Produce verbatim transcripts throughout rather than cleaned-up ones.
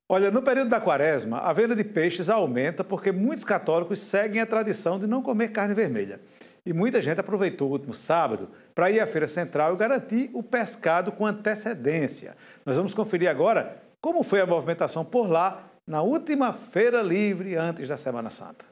Olha, no período da quaresma, a venda de peixes aumenta porque muitos católicos seguem a tradição de não comer carne vermelha. E muita gente aproveitou o último sábado para ir à Feira Central e garantir o pescado com antecedência. Nós vamos conferir agora como foi a movimentação por lá na última Feira Livre antes da Semana Santa.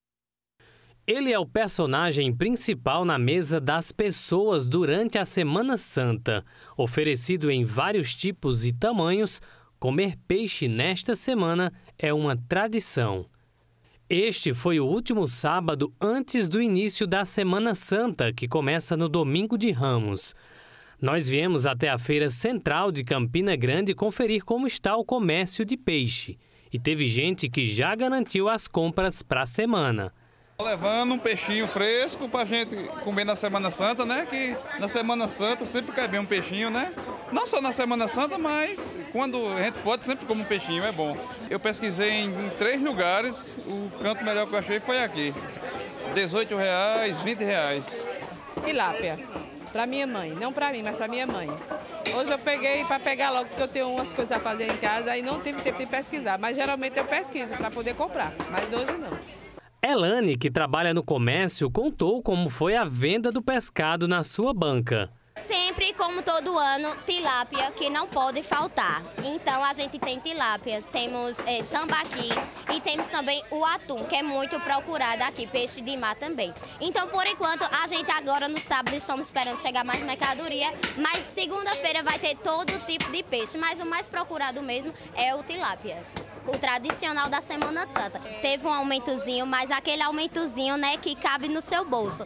Ele é o personagem principal na mesa das pessoas durante a Semana Santa. Oferecido em vários tipos e tamanhos, comer peixe nesta semana é uma tradição. Este foi o último sábado antes do início da Semana Santa, que começa no Domingo de Ramos. Nós viemos até a Feira Central de Campina Grande conferir como está o comércio de peixe. E teve gente que já garantiu as compras para a semana. Levando um peixinho fresco para a gente comer na Semana Santa, né? Que na Semana Santa sempre cai bem um peixinho, né? Não só na Semana Santa, mas quando a gente pode, sempre come um peixinho, é bom. Eu pesquisei em, em três lugares, o canto melhor que eu achei foi aqui. dezoito reais, vinte reais. Tilápia, para minha mãe, não para mim, mas para minha mãe. Hoje eu peguei para pegar logo, porque eu tenho umas coisas a fazer em casa e não tive tempo de pesquisar. Mas geralmente eu pesquiso para poder comprar, mas hoje não. Elane, que trabalha no comércio, contou como foi a venda do pescado na sua banca. Sempre, como todo ano, tilápia, que não pode faltar. Então, a gente tem tilápia, temos é, tambaqui e temos também o atum, que é muito procurado aqui, peixe de mar também. Então, por enquanto, a gente agora no sábado estamos esperando chegar mais mercadoria, mas segunda-feira vai ter todo tipo de peixe, mas o mais procurado mesmo é o tilápia. O tradicional da Semana Santa. Teve um aumentozinho, mas aquele aumentozinho, né, que cabe no seu bolso.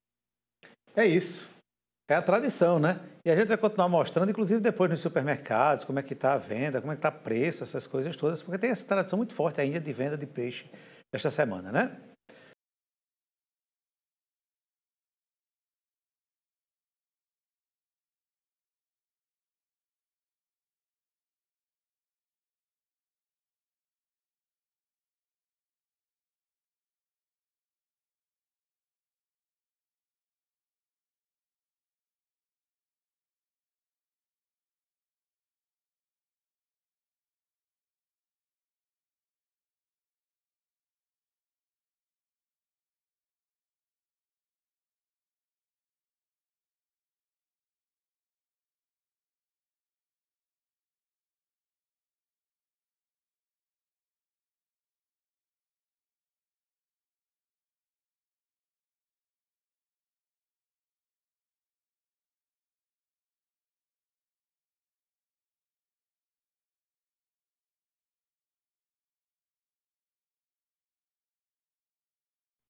É isso. É a tradição, né? E a gente vai continuar mostrando, inclusive depois nos supermercados, como é que está a venda, como é que está o preço, essas coisas todas, porque tem essa tradição muito forte ainda de venda de peixe esta semana, né?